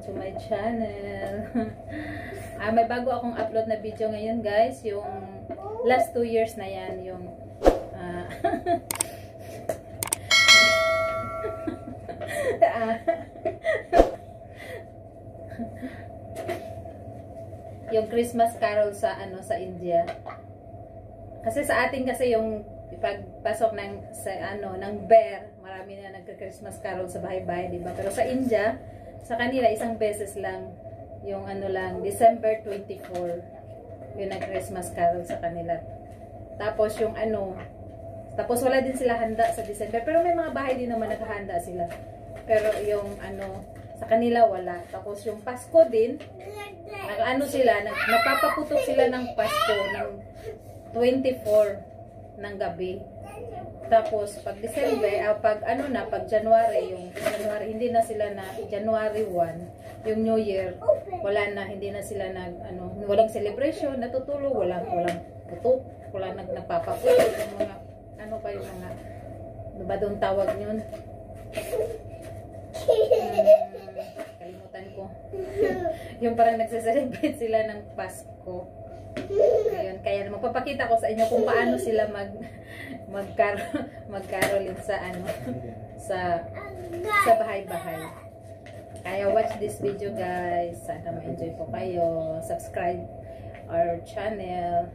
to my channel. May bago akong upload na video ngayon guys, yung last 2 years na yan, yung yung Christmas carol sa sa India. Kasi sa atin kasi yung pagpasok ng bear, marami na nagka-Christmas carol sa bahay-bahay, di ba? Pero sa India, sa kanila isang beses lang, yung lang, December 24, yung nag-Christmas carol sa kanila. Tapos yung tapos wala din sila handa sa December, pero may mga bahay din naman naghahanda sila. Pero yung sa kanila wala. Tapos yung Pasko din, nagpapaputok sila ng Pasko ng 24 ng gabi. Tapos pag December, pag January, hindi na sila January 1, yung New Year, wala na, hindi na sila walang celebration, natutulog, walang putok, wala nagpapaputok, yung mga yung mga ba doon tawag yun? Kalimutan ko. Yung parang nagse-celebrate sila ng Pasko. Ayun, kaya magpapakita ko sa inyo kung paano sila magcarolin sa bahay-bahay. Kaya watch this video guys. Sana ma-enjoy po kayo. Subscribe our channel.